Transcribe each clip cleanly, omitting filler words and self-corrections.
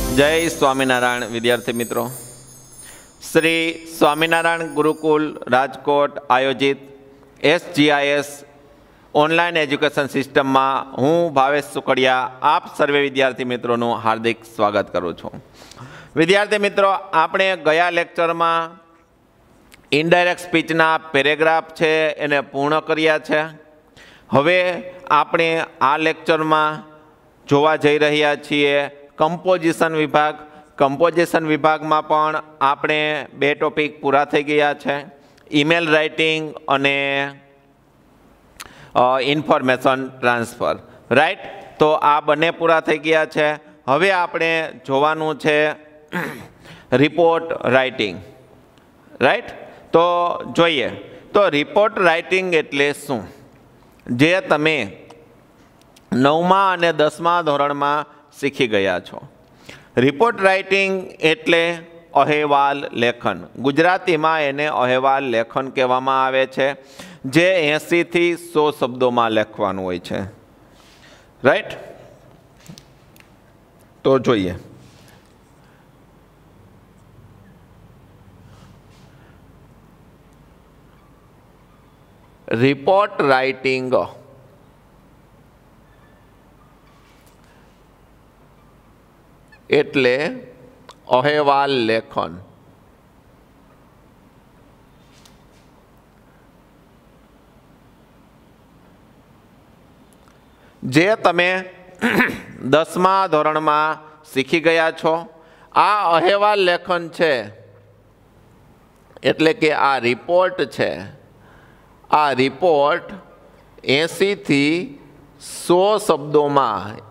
जय स्वामीनारायण विद्यार्थी मित्रों, श्री स्वामीनारायण गुरुकुल राजकोट आयोजित SGIS ऑनलाइन एज्युकेशन सिस्टम में हूँ भावेश सुकड़िया आप सर्वे विद्यार्थी मित्रों हार्दिक स्वागत करूँ छूँ। विद्यार्थी मित्रों, आपणे गया लेक्चर में इनडायरेक्ट स्पीचना पेरेग्राफ है एने पूर्ण कर्या छे। हवे आपणे आ लेक्चर में जोवा जई रह्या छीए कम्पोजिशन विभाग में पण आपणे 2 टॉपिक पूरा थई गया छे, ईमेल राइटिंग अने इन्फॉर्मेशन ट्रांसफर। राइट, तो आ बने पूरा थई गया छे। हवे आपणे जोवानुं छे रिपोर्ट राइटिंग। राइट, तो जोईए तो रिपोर्ट राइटिंग एटले शुं, जे तमे 9मा अने 10मा धोरण में शीखी गया छो। रिपोर्ट राइटिंग एटले अहेवाल लेखन, गुजराती में एने अहेवाल लेखन कहेवामां आवे छे, जे 80 થી 100 शब्दों में लखवानुं होय छे। राइट, तो जोईए रिपोर्ट राइटिंग एटले अहेवाल लेखन। जे तमे 10मा धोरण में शीखी गया छो। आ अहेवाल लेखन छे एटले के आ रिपोर्ट छे। आ रिपोर्ट 80 થી 100 शब्दों में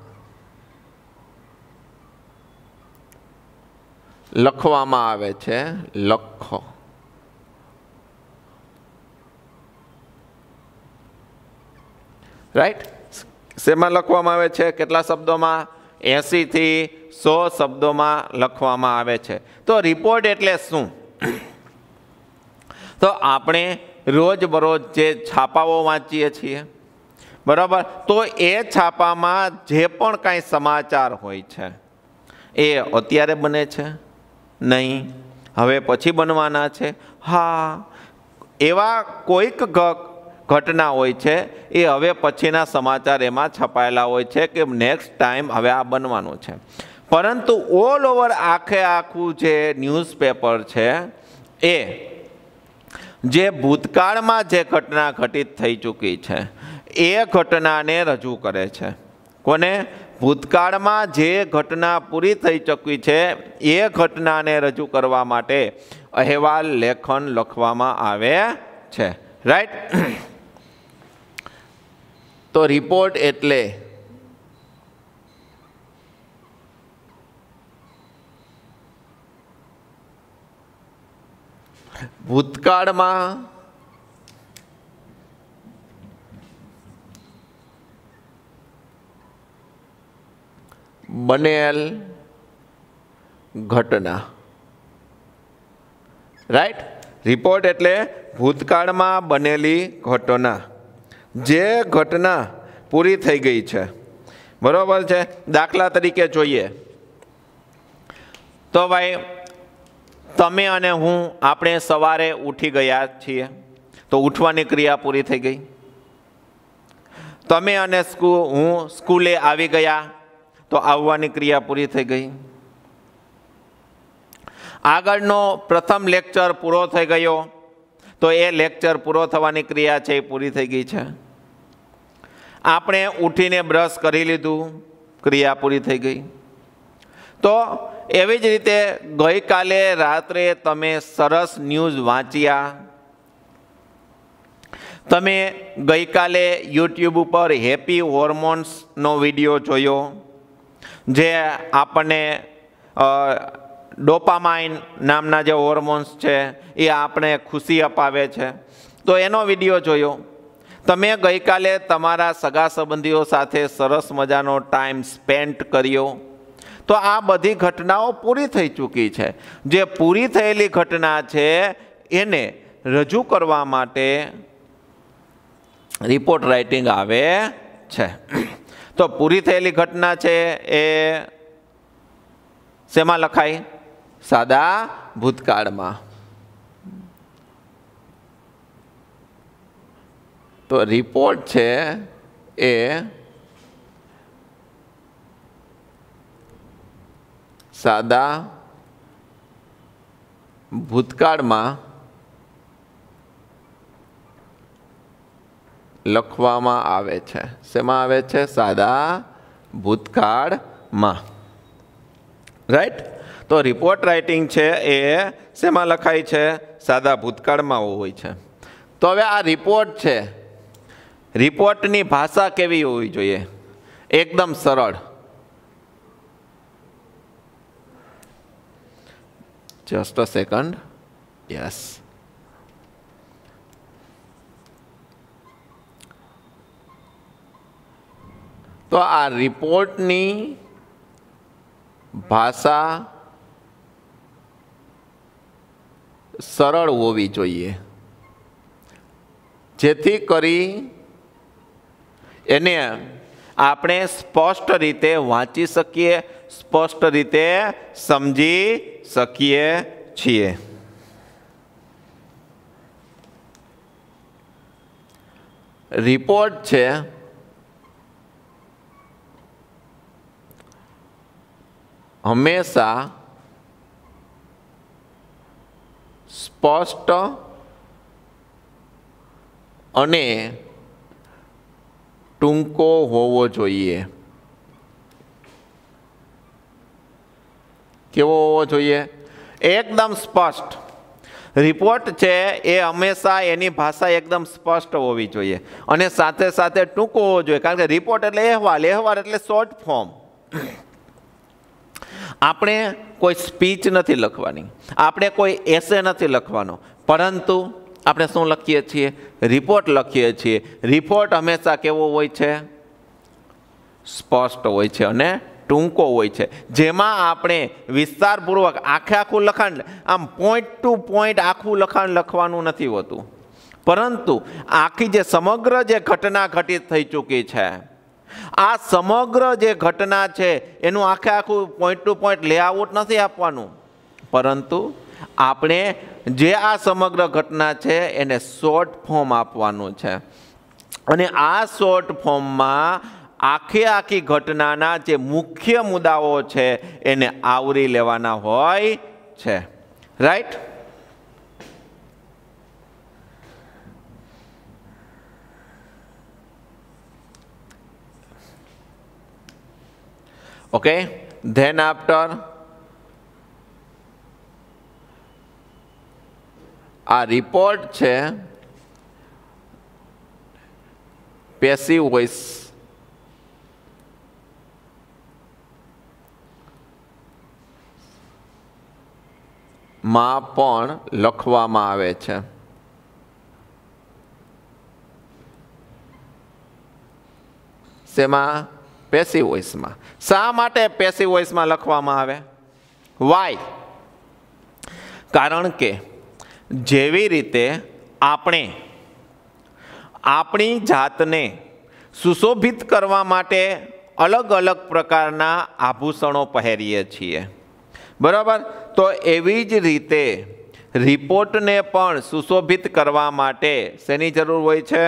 लखवामां आवे छे। लखो राइट, सेमां लखवामां आवे छे, केटला शब्दों में 80 થી 100 शब्दों में लखवामां आवे छे। तो रिपोर्ट एटले शुं? तो आपणे रोज बरोज जे छापाओ वाँचीए छीए, बराबर, तो ए छापामां जे पण कांई समाचार होय छे ए अत्यारे बने छे नहीं, हवे पछी बनवाना छे। हाँ, एवा कोईक घटना होय छे ए हवे पछीना समाचार एमां छपायेला होय छे के नेक्स्ट टाइम हवे आ बनवानुं छे। परंतु ऑल ओवर आखे आखुं जे न्यूज़पेपर छे ए जे भूतकाळमां जे घटना घटित थई चूकी छे ए घटनाने रजू करे छे। कोने? भूतकाळमां जे घटना पूरी थई चूकी छे ए घटनाने रजू करवा माटे अहेवाल लेखन लखवामां आवे छे। राइट, तो रिपोर्ट एटले भूतकाळमां बनेल घटना। राइट, रिपोर्ट एटले भूतकाळमां बनेली घटना, जे घटना पूरी थई गई छे। बरोबर छे। दाखला तरीके जोईए तो भाई तमे अने हूँ आपणे सवारे उठी गया छीए तो उठवानी क्रिया पूरी थई गई। तमे अने हूँ स्कूले आवी गया तो आववानी क्रिया पूरी थई गई। आगळनो प्रथम लेक्चर पूरो थई गयो तो ए लेक्चर पूरो थवानी क्रिया छे पूरी थई गई छे। आपणे उठीने ब्रश करी लीधुं, क्रिया पूरी थई गई। तो एवी ज रीते गई काले रात्रे तमे सरस न्यूज़ वाँच्या, तमे गई काले यूट्यूब पर हेपी होर्मोन्स नो विडियो जोयो, जे आपने डोपामाइन नामना जो होर्मोन्स छे ए आपने खुशी अपावे छे, तो एनो विडियो जोयो। तमे गई काले तमारा सगा संबंधीओ साथे सरस मजानो टाइम स्पेन्ड कर्यो, तो आ बधी घटनाओं पूरी थई चूकी छे। जे पूरी थयेली घटना छे एने रजू करवा माटे रिपोर्ट राइटिंग आवे छे। तो पूरी थयेली घटना छे ए શેમાં લખાય? સાદા ભૂતકાળમાં. તો રિપોર્ટ છે એ સાદા ભૂતકાળમાં લખવામાં આવે છે. શેમાં આવે છે? સાદા ભૂતકાળમાં. રાઈટ? તો રિપોર્ટ રાઇટિંગ છે એ શેમાં લખાય છે? સાદા ભૂતકાળમાં હોય છે. તો હવે આ રિપોર્ટ છે, રિપોર્ટની ભાષા કેવી હોવી જોઈએ? એકદમ સરળ. Just a second. યસ. તો આ રિપોર્ટની ભાષા સરળ હોવી જોઈએ, જેથી કરી એને આપણે સ્પષ્ટ રીતે વાંચી શકીએ, સ્પષ્ટ રીતે સમજી શકીએ છીએ. રિપોર્ટ છે હંમેશા સ્પષ્ટ અને ટૂંકો હોવો જોઈએ. કેવો હોવો જોઈએ? એકદમ સ્પષ્ટ. રિપોર્ટ છે એ હંમેશા એની ભાષા એકદમ સ્પષ્ટ હોવી જોઈએ અને સાથે સાથે ટૂંકો હોવો જોઈએ. કારણ કે રિપોર્ટ એટલે અહેવાલ, અહેવાલ એટલે શોર્ટ ફોર્મ. આપણે કોઈ સ્પીચ નથી લખવાની, આપણે કોઈ એસે નથી લખવાનો, પરંતુ આપણે શું લખીએ છીએ? રિપોર્ટ લખીએ છીએ. રિપોર્ટ હંમેશા કેવો હોય છે? સ્પષ્ટ હોય છે અને ટૂંકો હોય છે, જેમાં આપણે વિસ્તારપૂર્વક આખું લખાણ, આમ પોઈન્ટ ટુ પોઈન્ટ આખું લખાણ લખવાનું નથી હોતું, પરંતુ આખી જે સમગ્ર જે ઘટના ઘટિત થઈ ચૂકી છે, આ સમગ્ર જે ઘટના છે એનું આખું પોઈન્ટ ટુ પોઈન્ટ લેઆઉટ નથી આપવાનું, પરંતુ આપણે જે આ સમગ્ર ઘટના છે એને શોર્ટ ફોર્મ આપવાનું છે. અને આ શોર્ટ ફોર્મમાં આખી ઘટનાના જે મુખ્ય મુદ્દાઓ છે એને આવરી લેવાના હોય છે. રાઈટ? Okay, then after આ રિપોર્ટ છે પેસિવ વોઇસ માં પણ લખવામાં આવે છે. શેમાં? પેસિવ વોઇસમાં. શા માટે પેસિવ વોઇસમાં લખવામાં આવે? વાય? કારણ કે જેવી રીતે આપણે આપણી જાતને સુશોભિત કરવા માટે અલગ અલગ પ્રકારના આભૂષણો પહેરીએ છીએ, બરાબર? તો એવી જ રીતે રિપોર્ટને પણ સુશોભિત કરવા માટે શેની જરૂર હોય છે?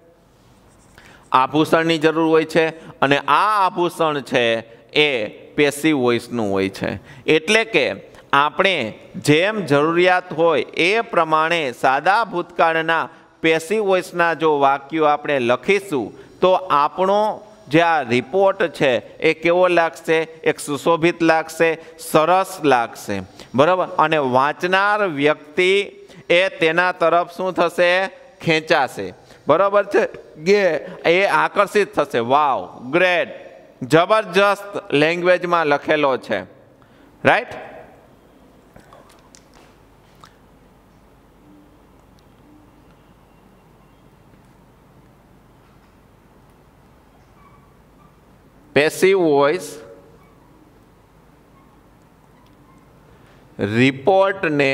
આભૂષણની જરૂર હોય છે. અને આ આભૂષણ છે એ પેસિવ વોઇસનું હોય છે. એટલે કે આપણે જેમ જરૂરિયાત હોય એ પ્રમાણે સાદા ભૂતકાળના પેસિવ વોઇસના જો વાક્યો આપણે લખીશું તો આપણો જે આ રિપોર્ટ છે એ કેવો લાગશે? એક સુશોભિત લાગશે, સરસ લાગશે, બરાબર? અને વાંચનાર વ્યક્તિ એ તેના તરફ શું થશે? ખેંચાશે, બરાબર છે? કે એ આકર્ષિત થશે. વાવ, ગ્રેટ, જબરજસ્ત લેંગ્વેજમાં લખેલો છે. રાઈટ? પેસિવ વોઇસ રિપોર્ટને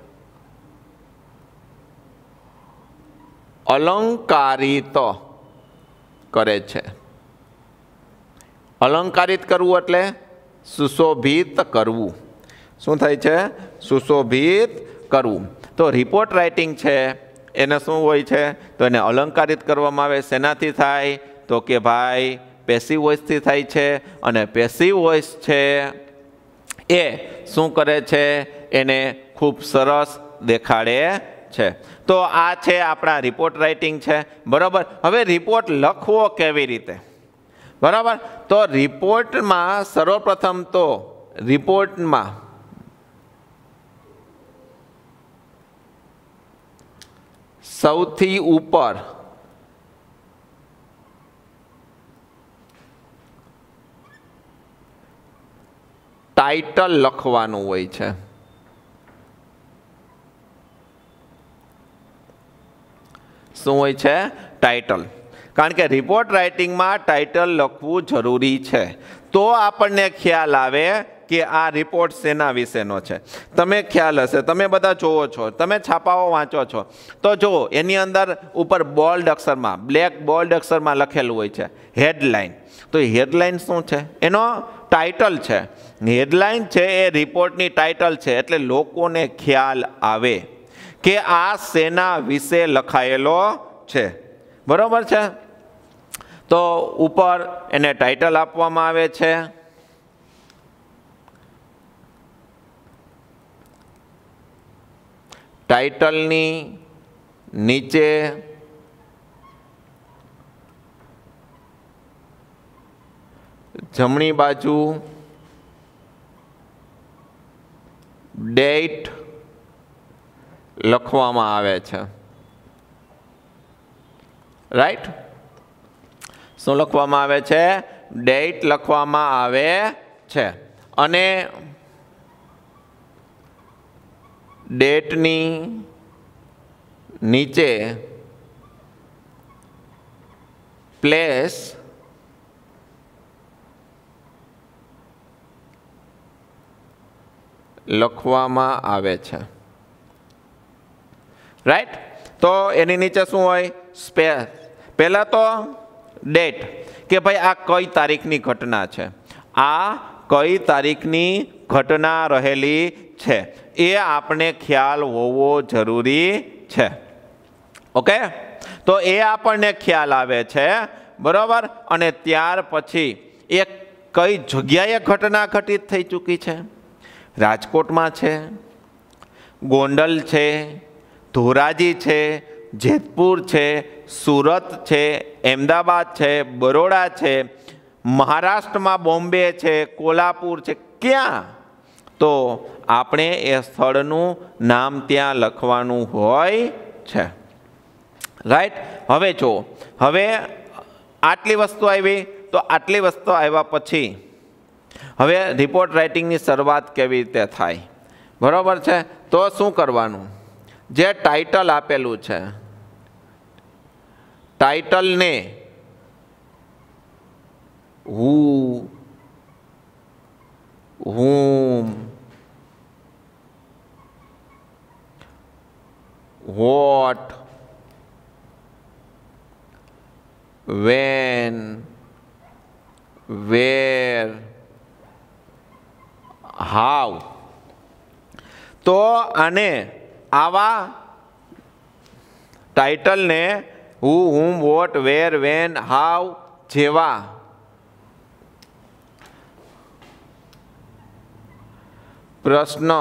અલંકારિત કરે છે. અલંકારિત કરવું એટલે સુશોભિત કરવું. શું થાય છે? સુશોભિત કરવું. તો રિપોર્ટ રાઇટિંગ છે એને શું હોય છે? તો એને અલંકારિત કરવામાં આવે. શેનાથી થાય? તો કે ભાઈ પેસિવ વોઇસથી થાય છે. અને પેસિવ વોઇસ છે એ શું કરે છે? એને ખૂબ સરસ દેખાડે છે. તો આ છે આપણા રિપોર્ટ રાઇટિંગ છે. બરાબર. હવે રિપોર્ટ લખવો કેવી રીતે? બરાબર. તો રિપોર્ટમાં સર્વપ્રથમ તો રિપોર્ટમાં સૌથી ઉપર ટાઇટલ લખવાનું હોય છે. શું હોય છે? ટાઇટલ. કારણ કે રિપોર્ટ રાઇટિંગમાં ટાઇટલ લખવું જરૂરી છે. તો આપણને ખ્યાલ આવે કે આ રિપોર્ટ શેના વિશેનો છે. તમે ખ્યાલ હશે, તમે બધા જોવો છો, તમે છાપાઓ વાંચો છો, તો જુઓ એની અંદર ઉપર બોલ્ડ અક્ષરમાં, બ્લેક બોલ્ડ અક્ષરમાં લખેલું હોય છે હેડલાઇન. તો હેડલાઇન શું છે? એનો ટાઇટલ છે. હેડલાઇન છે એ રિપોર્ટની ટાઇટલ છે. એટલે લોકોને ખ્યાલ આવે કે આ શેના વિશે લખાયેલો છે. બરોબર છે. તો ઉપર એને ટાઇટલ આપવામાં આવે છે. ટાઇટલની નીચે જમણી બાજુ ડેટ લખવામાં આવે છે. રાઈટ. શું લખવામાં આવે છે? ડેટ લખવામાં આવે છે. અને ડેટની નીચે પ્લેસ લખવામાં આવે છે. રાઈટ. તો એની નીચે શું હોય? સ્પેસ. પહેલા તો ડેટ, કે ભાઈ આ કઈ તારીખની ઘટના છે, આ કઈ તારીખની ઘટના રહેલી છે, એ આપણે ખ્યાલ હોવો જરૂરી છે. ઓકે. તો એ આપણને ખ્યાલ આવે છે. બરાબર. અને ત્યાર પછી એ કઈ જગ્યાએ ઘટના ઘટિત થઈ ચૂકી છે. રાજકોટમાં છે, ગોંડલ છે, ધોરાજી છે, જેતપુર છે, સુરત છે, અમદાવાદ છે, બરોડા છે, મહારાષ્ટ્રમાં બોમ્બે છે, કોલ્હાપુર છે, ક્યાં? તો આપણે એ સ્થળનું નામ ત્યાં લખવાનું હોય છે. રાઈટ. હવે જો, હવે આટલી વસ્તુ આવી. તો આટલી વસ્તુ આવ્યા પછી હવે રિપોર્ટ રાઇટિંગની શરૂઆત કેવી રીતે થાય? બરાબર છે. તો શું કરવાનું? જે ટાઇટલ આપેલું છે, ટાઇટલને હુ, whom, what, when, where, how. તો આને આવા ટાઇટલને હુ, whom, what, where, when, how જેવા પ્રશ્ન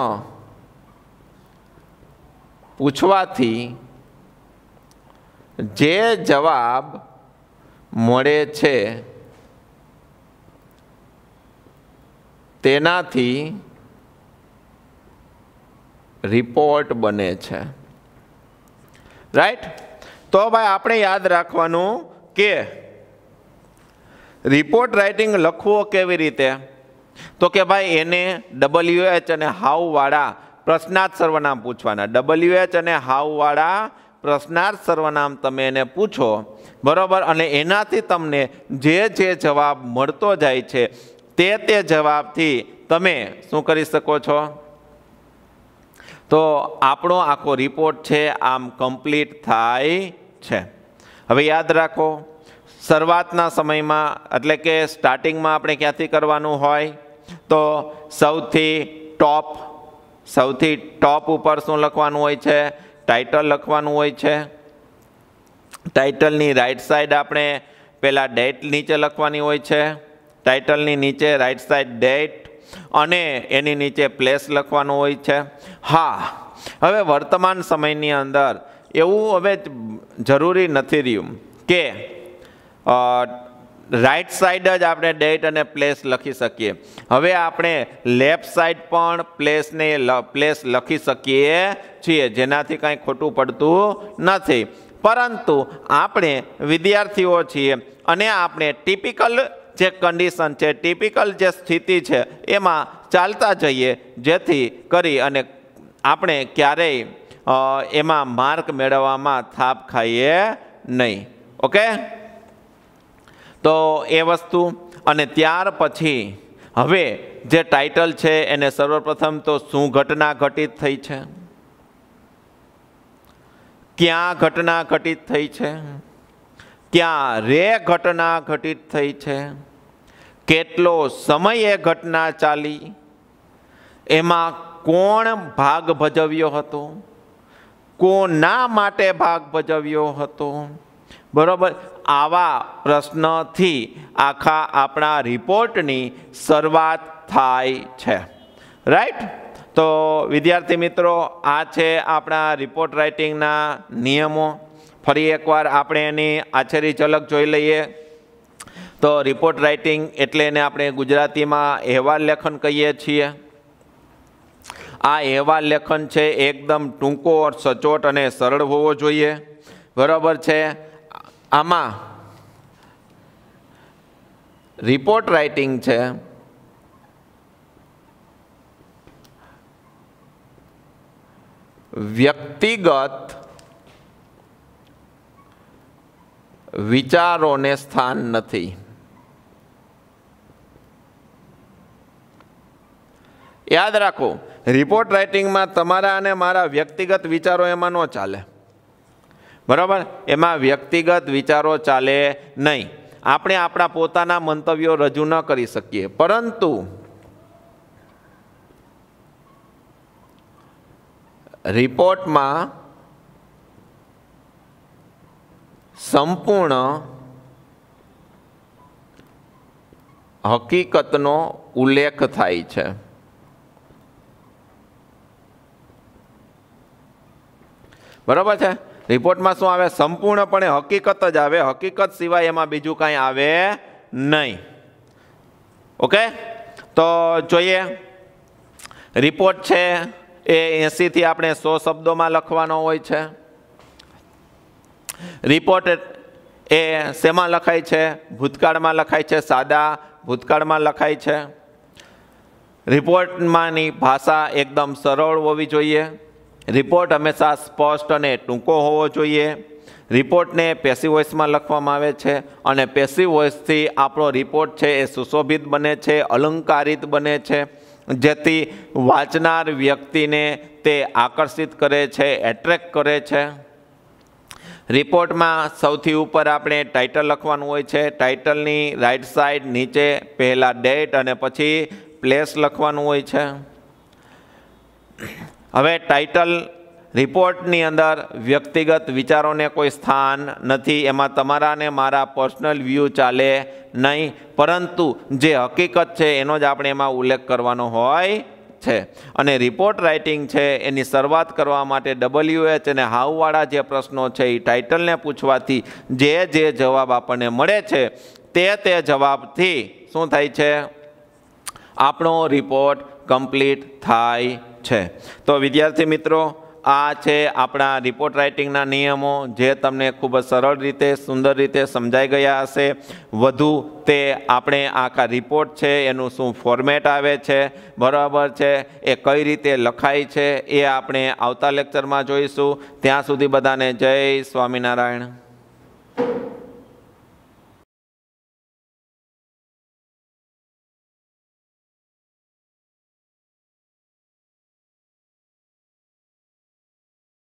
પૂછવાથી જે જવાબ મળે છે તેનાથી રિપોર્ટ બને છે. રાઈટ. તો ભાઈ આપણે યાદ રાખવાનું કે રિપોર્ટ રાઇટિંગ લખવો કેવી રીતે? તો કે ભાઈ એને WH અને હાઉ વાળા પ્રશ્નાર્થ સર્વનામ પૂછવાના. WH અને હાઉ વાળા પ્રશ્નાર્થ સર્વનામ તમે એને પૂછો. બરોબર. અને એનાથી તમને જે જે જવાબ મળતો જાય છે તે જવાબથી તમે શું કરી શકો છો? તો આપણો આખો રિપોર્ટ છે આમ કમ્પ્લીટ થાય છે. હવે યાદ રાખો, શરૂઆતના સમયમાં એટલે કે સ્ટાર્ટિંગમાં આપણે ક્યાંથી કરવાનું હોય? તો સૌથી ટોપ ઉપર શું લખવાનું હોય છે? ટાઇટલ લખવાનું હોય છે. ટાઇટલની રાઈટ સાઈડ આપણે પહેલાં ડેટ નીચે લખવાની હોય છે. ટાઇટલની નીચે રાઈટ સાઈડ ડેટ અને એની નીચે પ્લેસ લખવાનું હોય છે. હા, હવે વર્તમાન સમયની અંદર એવું હવે જરૂરી નથી રહ્યું કે રાઈટ સાઈડ જ આપણે ડેટ અને પ્લેસ લખી શકીએ. હવે આપણે લેફ્ટ સાઈડ પણ પ્લેસ લખી શકીએ છીએ, જેનાથી કાંઈ ખોટું પડતું નથી. પરંતુ આપણે વિદ્યાર્થીઓ છીએ અને આપણે ટિપિકલ જે કન્ડિશન છે, ટિપિકલ જે સ્થિતિ છે એમાં ચાલતા જઈએ, જેથી કરી અને આપણે ક્યારેય એમાં માર્ક મેળવવામાં થાપ ખાઈએ નહીં. ઓકે, તો એ વસ્તુ. અને ત્યાર પછી હવે જે ટાઇટલ છે એને સર્વપ્રથમ તો શું ઘટના ઘટિત થઈ છે, ક્યાં ઘટના ઘટિત થઈ છે, ક્યારે ઘટના ઘટિત થઈ છે, કેટલો સમય એ ઘટના ચાલી, એમાં કોણ ભાગ ભજવ્યો હતો, કોના માટે ભાગ ભજવ્યો હતો. બરોબર, આવા પ્રશ્નથી આખા આપણા રિપોર્ટની શરૂઆત થાય છે. રાઈટ? તો વિદ્યાર્થી મિત્રો, આ છે આપણા રિપોર્ટ રાઇટિંગના નિયમો. ફરી એકવાર આપણે એની આછેરી ઝલક જોઈ લઈએ. તો રિપોર્ટ રાઇટિંગ એટલે એને આપણે ગુજરાતીમાં અહેવાલ લેખન કહીએ છીએ. આ અહેવાલ લેખન છે એકદમ ટૂંકો, સચોટ અને સરળ હોવો જોઈએ. બરાબર છે. આમાં રિપોર્ટ રાઇટિંગ છે વ્યક્તિગત વિચારોને સ્થાન નથી. યાદ રાખો, રિપોર્ટ રાઇટિંગમાં તમારા અને મારા વ્યક્તિગત વિચારો એમાં ન ચાલે. બરાબર? એમાં વ્યક્તિગત વિચારો ચાલે નહીં. આપણે આપણા પોતાના મંતવ્યો રજૂ ન કરી શકીએ, પરંતુ રિપોર્ટમાં સંપૂર્ણ હકીકતનો ઉલ્લેખ થાય છે. બરાબર છે? રિપોર્ટમાં શું આવે? સંપૂર્ણપણે હકીકત જ આવે. હકીકત સિવાય એમાં બીજું કાંઈ આવે નહીં. ઓકે, તો જોઈએ. રિપોર્ટ છે એ 80 થી આપણે 100 શબ્દોમાં લખવાનો હોય છે. રિપોર્ટ એ શેમાં લખાય છે? ભૂતકાળમાં લખાય છે, સાદા ભૂતકાળમાં લખાય છે. રિપોર્ટમાંની ભાષા એકદમ સરળ હોવી જોઈએ. રિપોર્ટ હંમેશા સ્પષ્ટ અને ટૂંકો હોવો જોઈએ. રિપોર્ટને પેસિવ વોઇસમાં લખવામાં આવે છે અને પેસિવ વોઇસથી આપણો રિપોર્ટ છે એ સુશોભિત બને છે, અલંકારિત બને છે, જેથી વાંચનાર વ્યક્તિને તે આકર્ષિત કરે છે, એટ્રેક્ટ કરે છે. રિપોર્ટમાં સૌથી ઉપર આપણે ટાઇટલ લખવાનું હોય છે. ટાઇટલની રાઈટ સાઈડ નીચે પહેલાં ડેટ અને પછી પ્લેસ લખવાનું હોય છે. હવે ટાઇટલ રિપોર્ટની અંદર વ્યક્તિગત વિચારોને કોઈ સ્થાન નથી. એમાં તમારા ને મારા પર્સનલ વ્યૂ ચાલે નહીં, પરંતુ જે હકીકત છે એનો જ આપણે એમાં ઉલ્લેખ કરવાનો હોય છે. અને રિપોર્ટ રાઇટિંગ છે એની શરૂઆત કરવા માટે WH અને હાઉવાળા જે પ્રશ્નો છે એ ટાઇટલને પૂછવાથી જે જવાબ આપણને મળે છે તે જવાબથી શું થાય છે? આપણો રિપોર્ટ કમ્પ્લીટ થાય છે. તો વિદ્યાર્થી મિત્રો, આ છે આપણા રિપોર્ટ રાઇટિંગના નિયમો, જે તમને ખૂબ જ સરળ રીતે, સુંદર રીતે સમજાઈ ગયા હશે. વધુ તે આપણે આખા રિપોર્ટ છે એનું શું ફોર્મેટ આવે છે, બરાબર છે, એ કઈ રીતે લખાય છે, એ આપણે આવતા લેક્ચરમાં જોઈશું. ત્યાં સુધી બધાને જય સ્વામિનારાયણ.